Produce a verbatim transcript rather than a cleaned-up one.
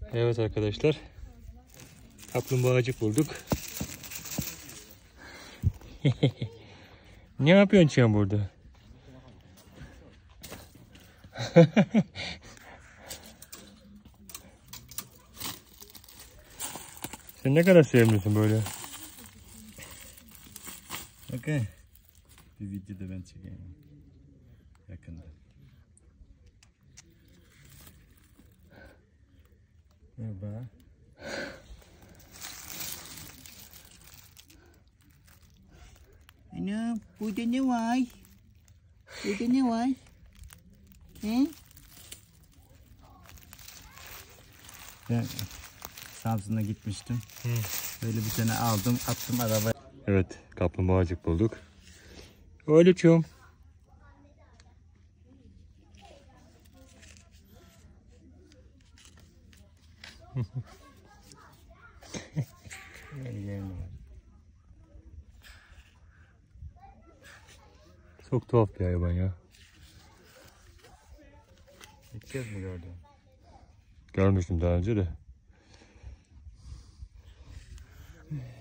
Evet arkadaşlar. Kaplumbağacık bulduk. Ne yapıyorsun sen burada? Sen ne kadar sevimlisin böyle. Okey. Bir videoda ben çekeyim. Yakında. Merhaba. Ana, burada ne var? Burada ne var? He? Ben Samsun'a gitmiştim. Hı. Böyle bir tane aldım, attım arabaya. Evet, kaplumbağacık bulduk. Oğlucum. Çok tuhaf bir hayvan ya. İlk kez mi gördün? Görmüştüm daha önce de.